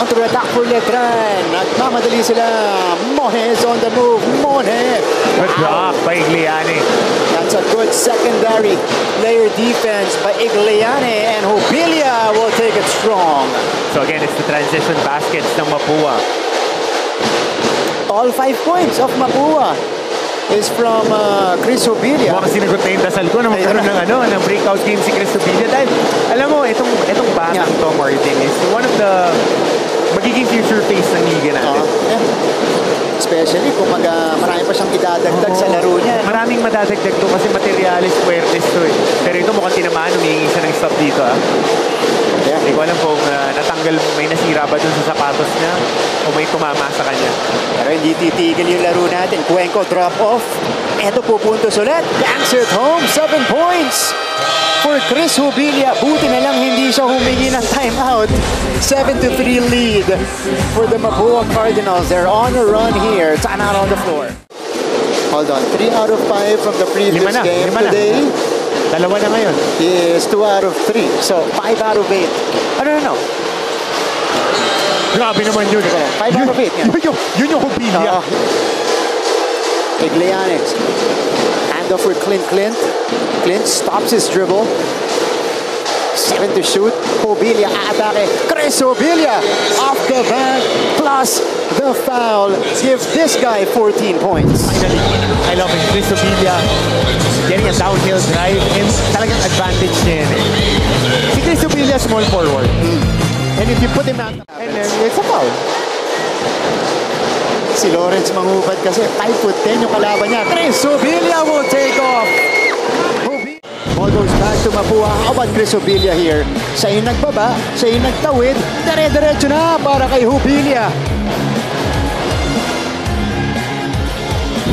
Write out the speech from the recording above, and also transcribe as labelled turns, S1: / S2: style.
S1: Counter-attack for Letran. Nagmamadali sila. Monge is on the move. Monge.
S2: Good block by Igliani.
S1: That's a good secondary layer defense by Igliani. And Jubilia will take it strong.
S2: So again, it's the transition baskets ng Mapua.
S1: All 5 points of Mapua is from Chris Jubilia.
S2: Mukhang sinagot na yung dasal ko na magkaroon ng breakout game si Chris Jubilia. Dahil, alam mo, itong batang to, Martin, is one of the magiging future face ng liga natin.
S1: Especially kung marami pa siyang idadagdag sa laro niya.
S2: Maraming madadagdag to kasi materialis, puertes to eh. Pero ito mukhang tinamaan, humihingi siya ng stop dito ah. Hindi ko alam kung natanggal, may nasira ba dun sa sapatos niya o may tumama sa kanya.
S1: Pero hindi titigil yung laro natin. Cuenco drop off. Eto po puntos ulit. Banks it home. 7 points for Chris Jubilia. Buti na lang hindi siya humingi ng timeout. 7-3 lead for the Mapua Cardinals. They're on a run here. Timeout on the floor. Hold on. 3 out of 5 from the previous game today.
S2: Dalawa na ngayon.
S1: Is 2 out of 3. So, 5 out of 8.
S2: Ano? Grabe naman yun.
S1: 5 out of 8.
S2: Yun yung Jubilia.
S1: Igliani. Hand off for Clint. Clint stops his dribble. 7 to shoot. Jubilia atake. Chris Jubilia off the bank. Plus the foul. Give this guy 14 points.
S2: Finally, I love it. Chris Jubilia getting a downhill drive and talagang advantage niya yun eh. Si Chris Jubilia, small forward. And if you put him out, and then it's a foul.
S1: Si Lawrence Mangubad kasi 5'10" yung kalaban niya. Chris Jubilia will take off. Ball goes back to Mapua. How about Chris Jubilia here? Siya yung nagbaba, siya yung nagtawid. Dire-diretso na para kay Jubilia.